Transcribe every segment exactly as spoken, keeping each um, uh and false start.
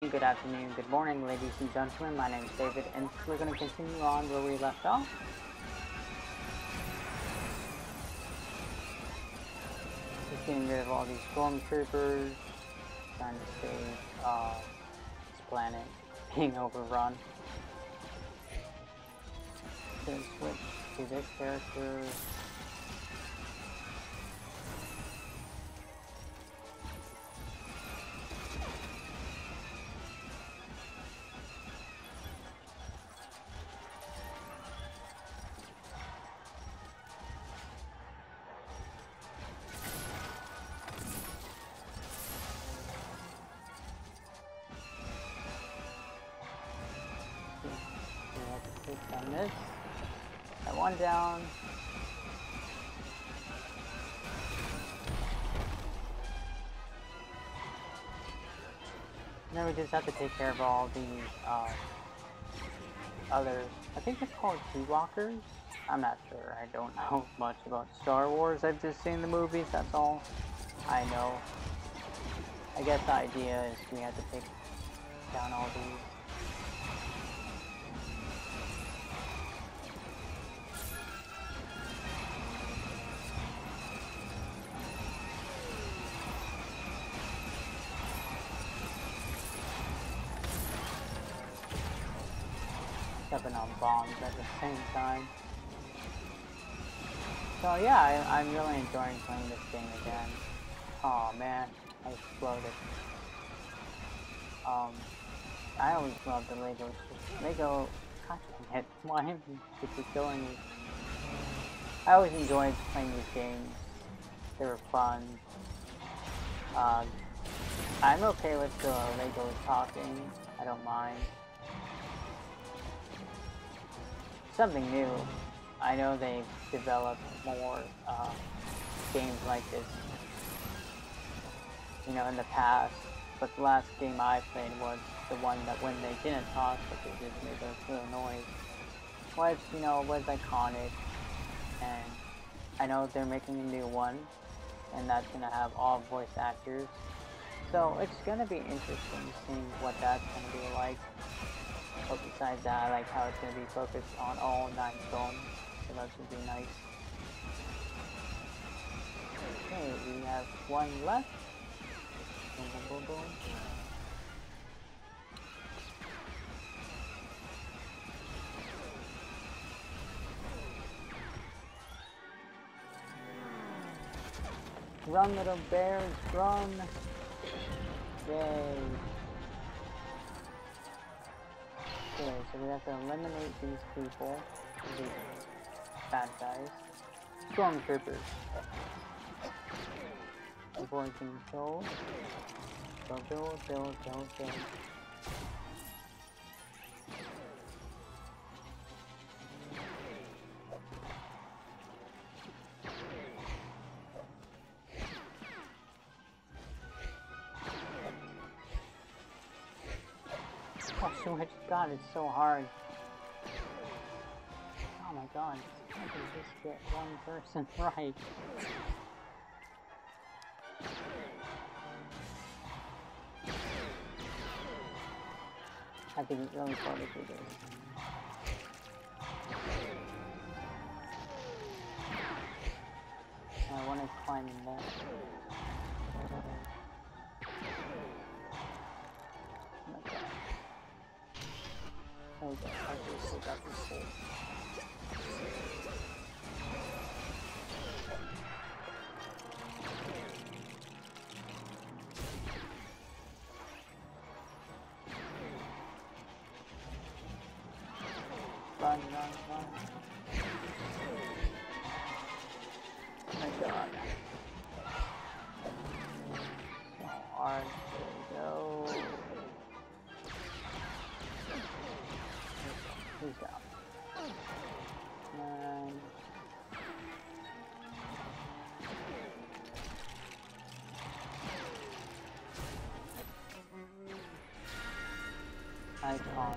Good afternoon, good morning, ladies and gentlemen. My name is David, and we're going to continue on where we left off. Just getting rid of all these stormtroopers, trying to save uh, this planet being overrun. So switch to this character. On this, that one down. And then we just have to take care of all the uh, other, I think they're called Skywalkers. I'm not sure. I don't know much about Star Wars. I've just seen the movies. That's all I know. I guess the idea is we have to take down all these. Stepping on bombs at the same time. So yeah, I, I'm really enjoying playing this game again. Oh man, I exploded. Um, I always love the Legos. Lego, God dang it, why am I keep killing me? I always enjoyed playing these games. They were fun. Uh, I'm okay with the Legos talking. I don't mind. Something new. I know they've developed more uh, games like this, you know, in the past. But the last game I played was the one that when they didn't talk, but they just made a little noise, was, you know, was iconic. And I know they're making a new one, and that's gonna have all voice actors. So it's gonna be interesting seeing what that's gonna be like. But besides that, I like how it's going to be focused on all nine films, so that should be nice. Okay, we have one left. Boom, boom, boom, boom. Run, little bears, run! Yay! Okay, so we have to eliminate these people, these bad guys. Stormtroopers. Avoid being killed. Go, go, go, go, go. Oh, so much. God, it's so hard. Oh my god, I can just get one person right. I have to get really far to do this. I want to climb in there. Oh my god. Oh god, I just got this hole. Run, run, run. Oh my god. So hard. There we go. Who's down? And icon.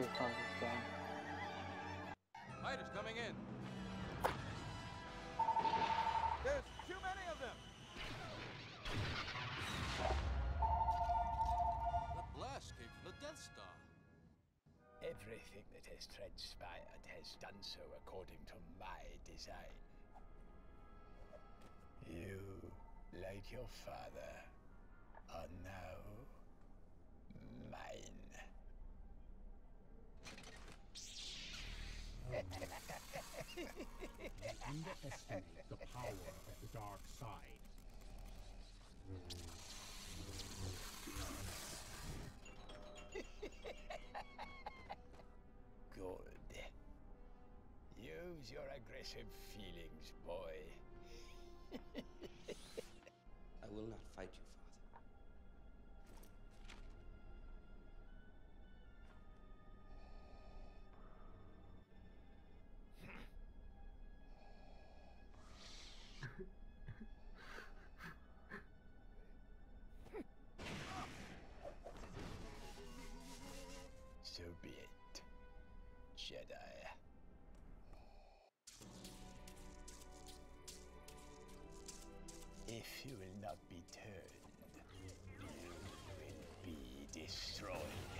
just love this game. Fighters coming in. There's too many of them. The blast came from the Death Star. Everything that has transpired has done so according to my design. You, like your father, are now mine. Underestimate the power of the dark side. Good. Use your aggressive feelings, boy. I will not fight you, Father. So be it, Jedi. If you will not be turned, you will be destroyed.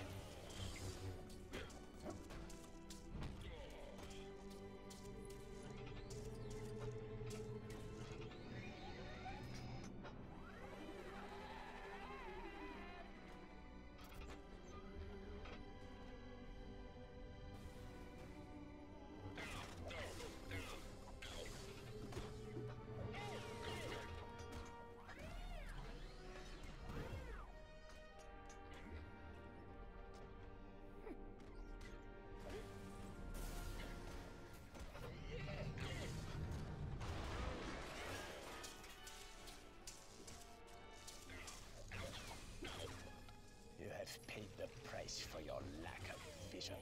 You have paid the price for your lack of vision.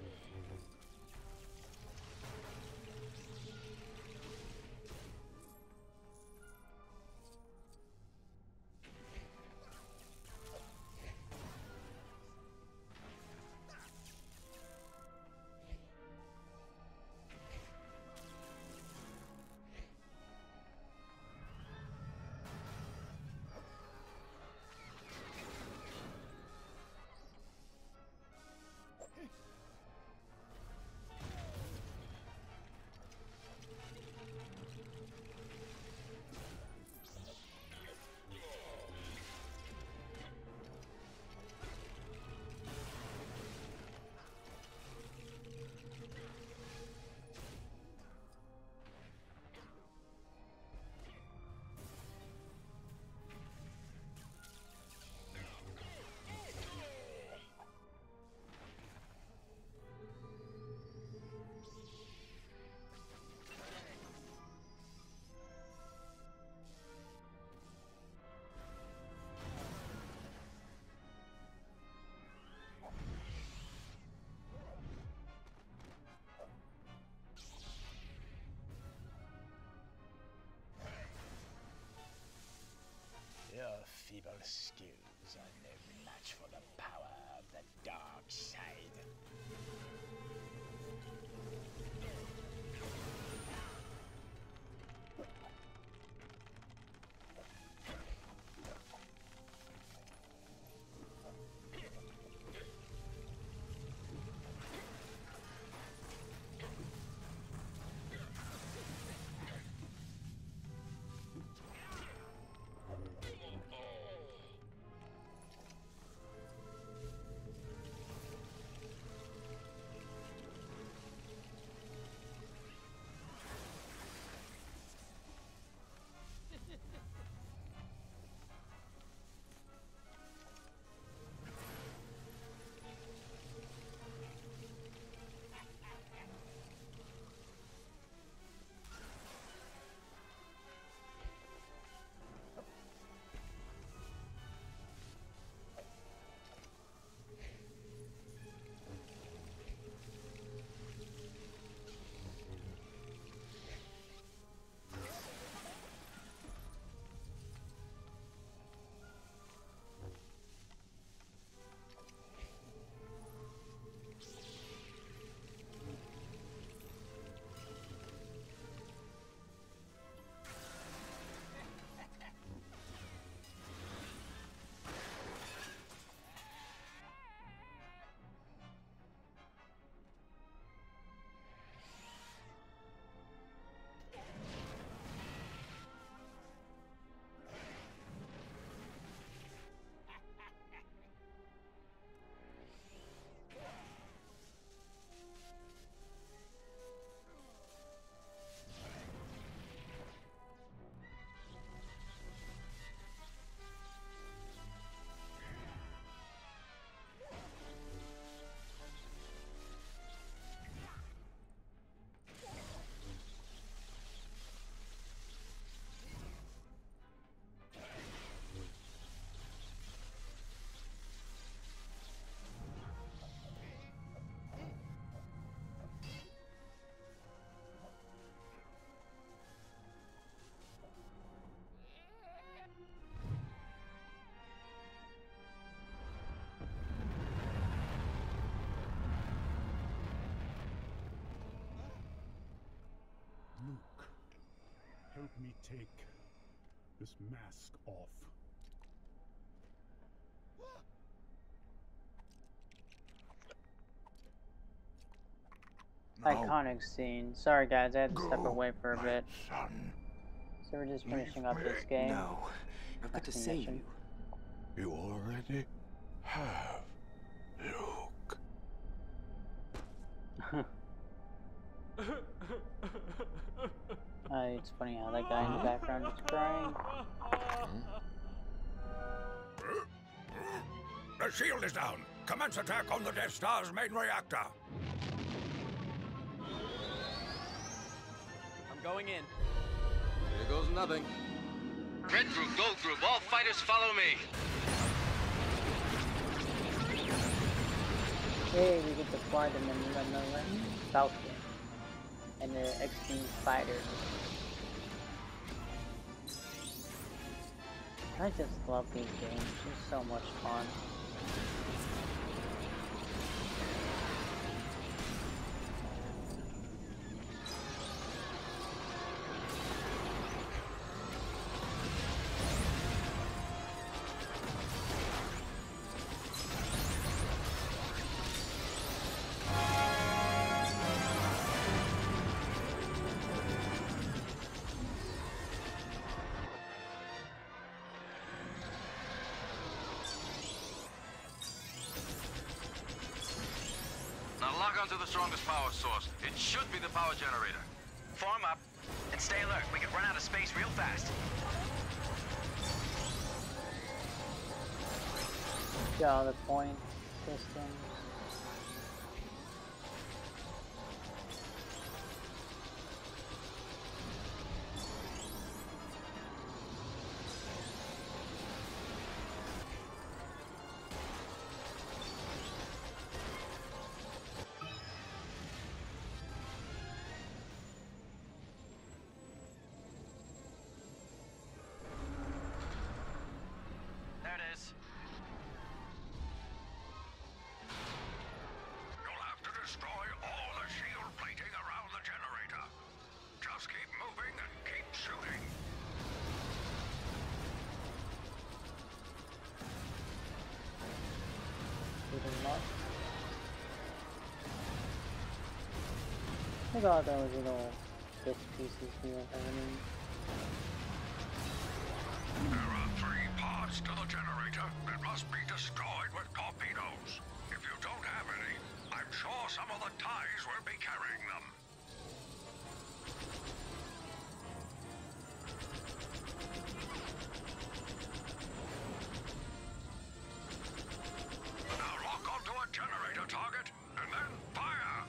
Your feeble skills are no match for the power of the dark side. help me take this mask off. Iconic scene. Sorry guys, I had to step Go, away for a my bit. son. So we're just Leave finishing up me. this game. No, I've got to That's the save mission. you. You already have, Luke. Uh, it's funny how that guy in the background is crying. The shield is down. Commence attack on the Death Star's main reactor. I'm going in. Here goes nothing. Red group, gold group, all fighters follow me. Hey, we get to fly the Millennium Falcon and the X P fighter. I just love these games. It's so much fun. Now lock onto the strongest power source. It should be the power generator. Form up and stay alert. We could run out of space real fast. Got all the point systems. There it is. You'll have to destroy all the shield plating around the generator. Just keep moving and keep shooting. Pretty much. Look at all those little bits pieces here happening. There are three parts to the generator that must be destroyed with torpedoes. If you don't have any, I'm sure some of the TIEs will be carrying them. Now lock onto a generator target, and then fire!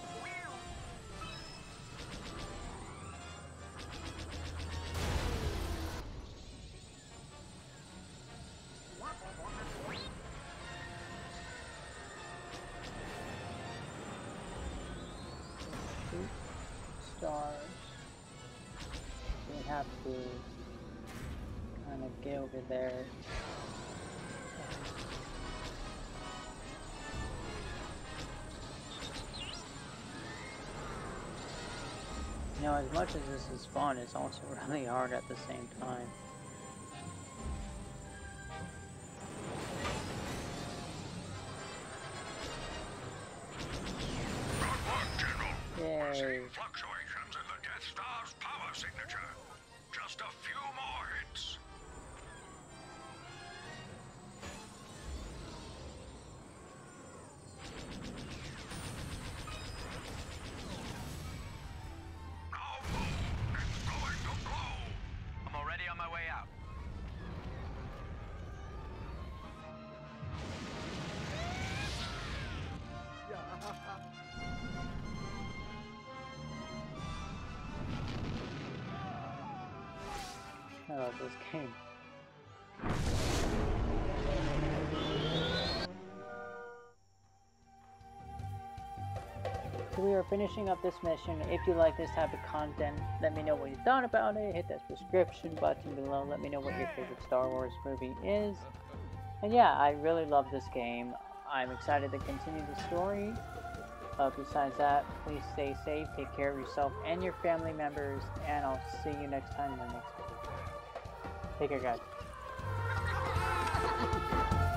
Two stars. We have to kind of get over there. You know, as much as this is fun, it's also really hard at the same time. Good work, General. We're Yay. seeing fluctuations in the Death Star's power signature. Just a few more hits. Now move! It's going to blow! I'm already on my way out. I love this game. So we are finishing up this mission. If you like this type of content, let me know what you thought about it. Hit that subscription button below. Let me know what your favorite Star Wars movie is. And yeah, I really love this game. I'm excited to continue the story. But besides that, please stay safe, take care of yourself and your family members, and I'll see you next time in the next video. Take care, guys.